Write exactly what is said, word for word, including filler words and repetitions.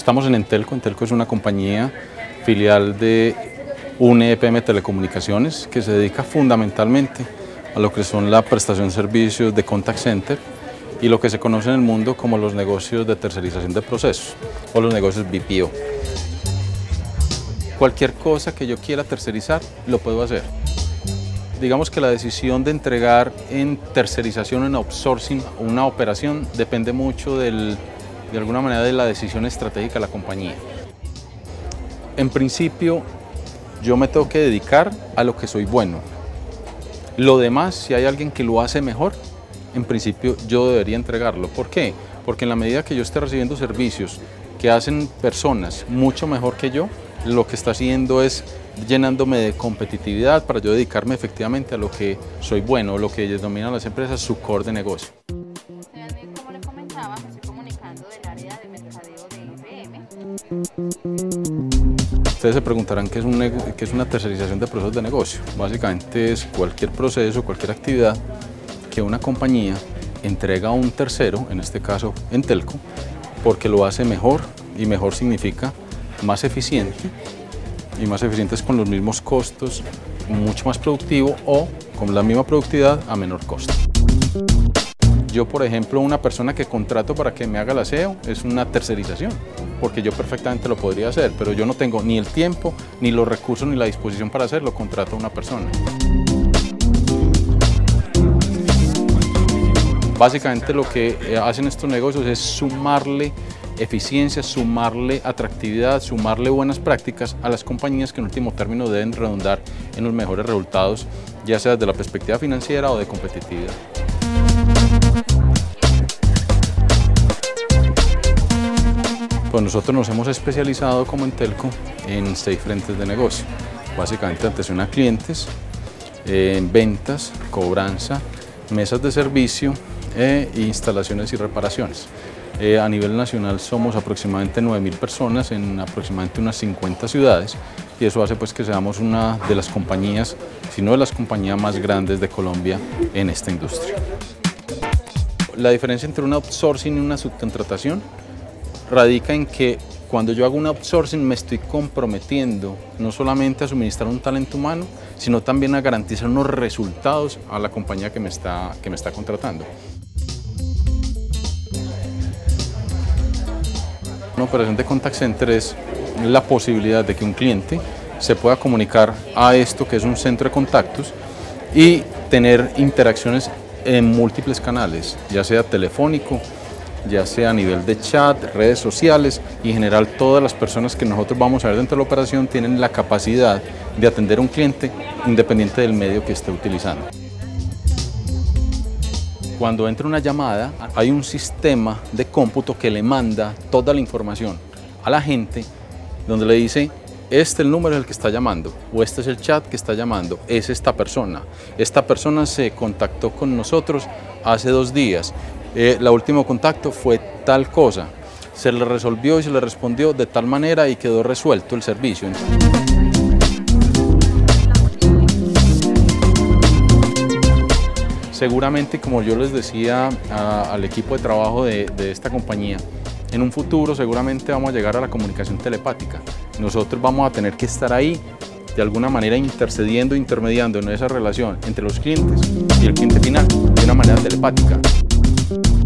Estamos en Entelco. Entelco es una compañía filial de U N E P M Telecomunicaciones que se dedica fundamentalmente a lo que son la prestación de servicios de contact center y lo que se conoce en el mundo como los negocios de tercerización de procesos o los negocios B P O. Cualquier cosa que yo quiera tercerizar, lo puedo hacer. Digamos que la decisión de entregar en tercerización, en outsourcing, una operación depende mucho del, de alguna manera de la decisión estratégica de la compañía. En principio, yo me tengo que dedicar a lo que soy bueno. Lo demás, si hay alguien que lo hace mejor, en principio yo debería entregarlo. ¿Por qué? Porque en la medida que yo esté recibiendo servicios que hacen personas mucho mejor que yo, lo que está haciendo es llenándome de competitividad para yo dedicarme efectivamente a lo que soy bueno, lo que ellos denominan las empresas su core de negocio. Como le comentaba, me estoy comunicando del área de mercadeo de I B M. Ustedes se preguntarán qué es, un qué es una tercerización de procesos de negocio. Básicamente es cualquier proceso, cualquier actividad que una compañía entrega a un tercero, en este caso Entelco, porque lo hace mejor, y mejor significa más eficiente, y más eficiente es con los mismos costos, mucho más productivo o con la misma productividad a menor costo. Yo, por ejemplo, una persona que contrato para que me haga el aseo es una tercerización, porque yo perfectamente lo podría hacer, pero yo no tengo ni el tiempo, ni los recursos, ni la disposición para hacerlo, contrato a una persona. Básicamente lo que hacen estos negocios es sumarle eficiencia, sumarle atractividad, sumarle buenas prácticas a las compañías que en último término deben redundar en los mejores resultados, ya sea desde la perspectiva financiera o de competitividad. Pues nosotros nos hemos especializado como Entelco en seis frentes de negocio, básicamente atención a clientes, en ventas, cobranza, mesas de servicio e instalaciones y reparaciones. Eh, a nivel nacional somos aproximadamente nueve mil personas en aproximadamente unas cincuenta ciudades y eso hace pues que seamos una de las compañías, si no de las compañías más grandes de Colombia en esta industria. La diferencia entre un outsourcing y una subcontratación radica en que cuando yo hago un outsourcing me estoy comprometiendo no solamente a suministrar un talento humano, sino también a garantizar unos resultados a la compañía que me está, que me está contratando. Una operación de contact center es la posibilidad de que un cliente se pueda comunicar a esto que es un centro de contactos y tener interacciones en múltiples canales, ya sea telefónico, ya sea a nivel de chat, redes sociales y en general todas las personas que nosotros vamos a ver dentro de la operación tienen la capacidad de atender a un cliente independiente del medio que esté utilizando. Cuando entra una llamada, hay un sistema de cómputo que le manda toda la información a la gente, donde le dice, este es el número del que está llamando, o este es el chat que está llamando, es esta persona. Esta persona se contactó con nosotros hace dos días, eh, el último contacto fue tal cosa, se le resolvió y se le respondió de tal manera y quedó resuelto el servicio. Seguramente, como yo les decía a, al equipo de trabajo de, de esta compañía, en un futuro seguramente vamos a llegar a la comunicación telepática. Nosotros vamos a tener que estar ahí, de alguna manera intercediendo, intermediando en esa relación entre los clientes y el cliente final, de una manera telepática.